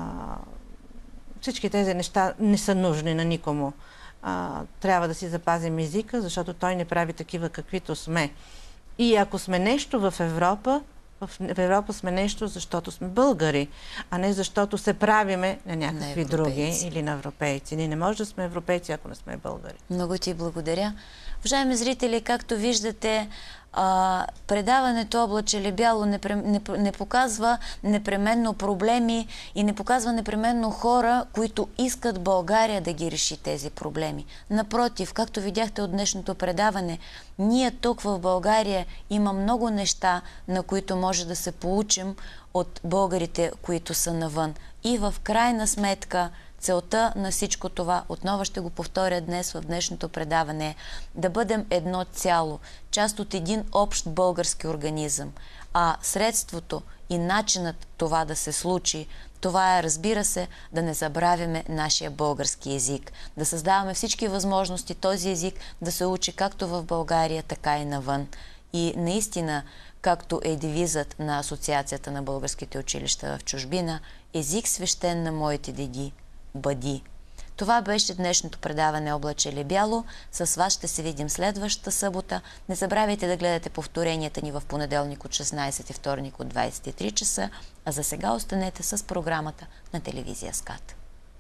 J: всички тези неща не са нужни на никому. А, трябва да си запазим езика, защото той не прави такива, каквито сме. И ако сме нещо в Европа, в Европа сме нещо, защото сме българи, а не защото се правиме на някакви на други или на европейци. Ние не може да сме европейци, ако не сме българи.
B: Много ти благодаря. Уважаеми зрители, както виждате, а, предаването Облаче ли бяло не, не, не показва непременно проблеми и не показва непременно хора, които искат България да ги реши тези проблеми. Напротив, както видяхте от днешното предаване, ние тук в България има много неща, на които може да се получим от българите, които са навън. И в крайна сметка целта на всичко това, отново ще го повторя днес в днешното предаване, е да бъдем едно цяло, част от един общ български организъм. А средството и начинът това да се случи, това е, разбира се, да не забравяме нашия български език. Да създаваме всички възможности този език да се учи както в България, така и навън. И наистина, както е девизът на Асоциацията на българските училища в чужбина, език свещен на моите деди, бъди. Това беше днешното предаване Облаче ли бяло. С вас ще се видим следващата събота. Не забравяйте да гледате повторенията ни в понеделник от шестнайсет и вторник от двайсет и три часа, а за сега останете с програмата на телевизия СКАТ.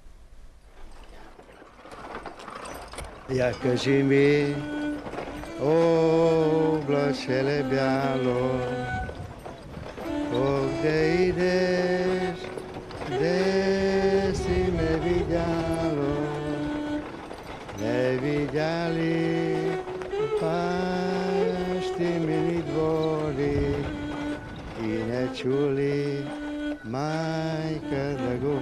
A: Я кажи ми, облаче ли бяло, къде идеш, де си ме видяло, не видяли бащи мили двори и не чули майка да го